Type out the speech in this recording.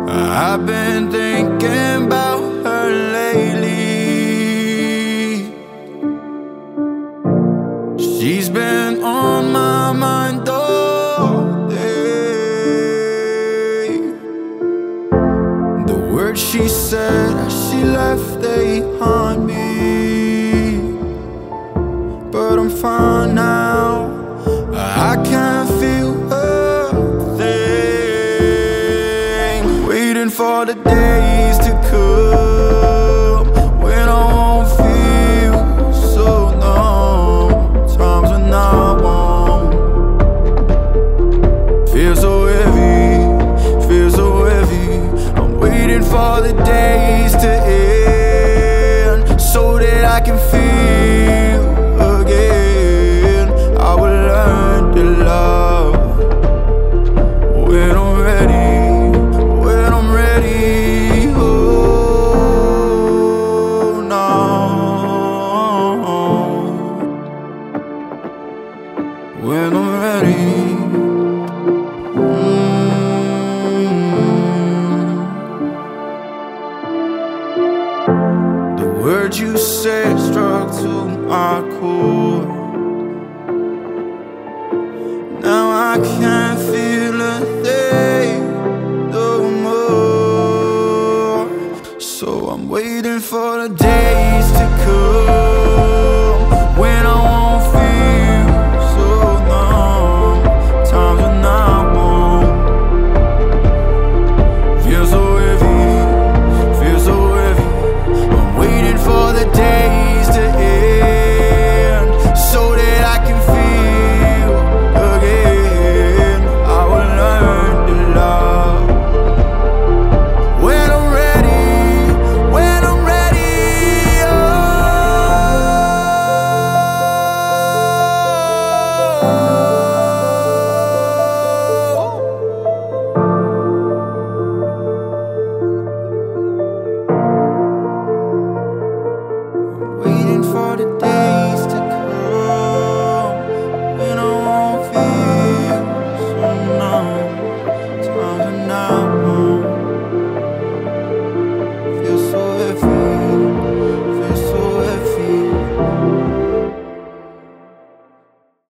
I've been thinking about her lately. She's been on my mind all day. The words she said as she left, they haunt me. But I'm fine now, I can't feel a thing. Waiting for the days to come when I won't feel so numb. Times when I won't feel so heavy, feel so heavy. I'm waiting for the days to end so that I can feel again. I will learn to love when I'm ready, when I'm ready. Oh no, when I'm ready. The words you said struck to my core.